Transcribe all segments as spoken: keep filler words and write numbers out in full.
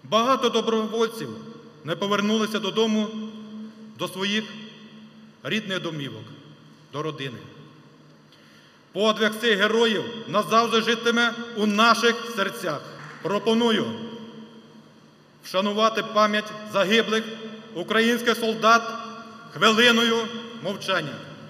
Багато добровольців не повернулися додому, до своїх рідних домівок, до родини. Подвиг цих героїв назавжди житиме у наших серцях. Пропоную вшанувати пам'ять загиблих українських солдат хвилиною мовчання.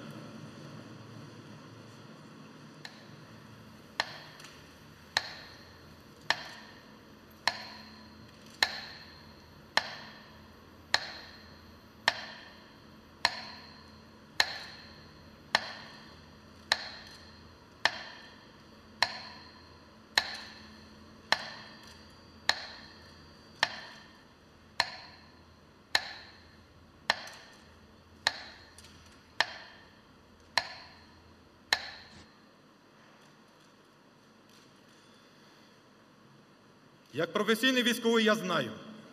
Як професійний військовий я знаю,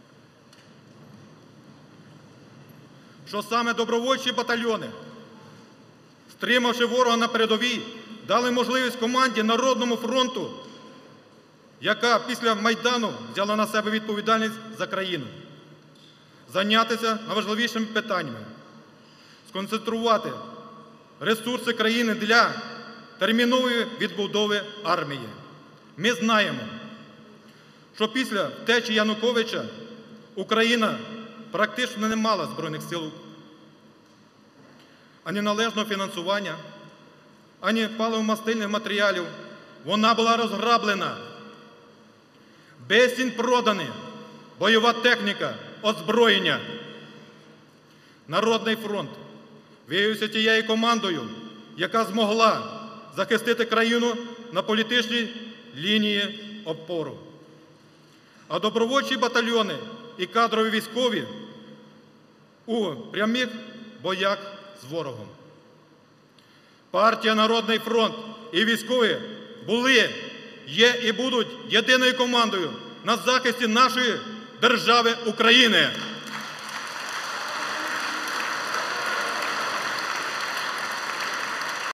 що саме добровольчі батальйони, стримавши ворога на передовій, дали можливість команді Народному фронту, яка після Майдану взяла на себе відповідальність за країну, зайнятися найважливішими питаннями, сконцентрувати ресурси країни для термінової відбудови армії. Ми знаємо, що після втечі Януковича Україна практично не мала Збройних сил, ані належного фінансування, ані паливно-мастильних матеріалів. Вона була розграблена, безцінь продані, бойова техніка, озброєння. Народний фронт виявився тією командою, яка змогла захистити країну на політичній лінії опору. А добровольчі батальйони і кадрові військові у прямих боях з ворогом. Партія «Народний фронт» і військові були, є і будуть єдиною командою на захисті нашої держави України.